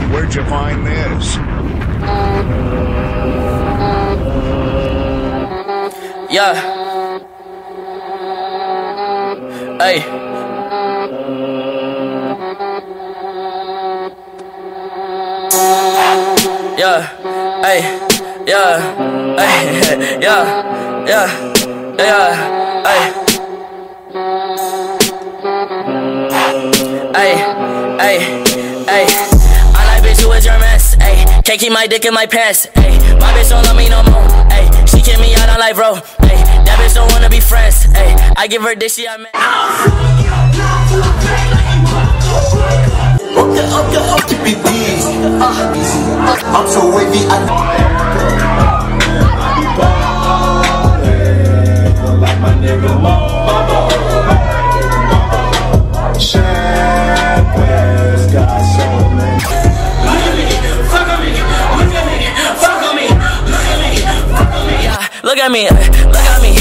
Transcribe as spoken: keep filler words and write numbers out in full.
Where'd you find this? Yeah. Hey. Yeah. Hey. Yeah. Hey. Yeah. Yeah. Yeah. Hey. Hey. Hey. Hey. I like bitch who is your mess. Hey. Can't keep my dick in my pants. Hey. My bitch don't love me no more. Hey. She kick me out on life, bro. Hey. That bitch don't wanna be friends. Hey. I give her this shit I met. I'm so wavy, I like my nigga Mo. Champers got so many. Look at me, fuck on me, look at me, fuck on me, look at me, fuck on me. Yeah, look at me, look at me.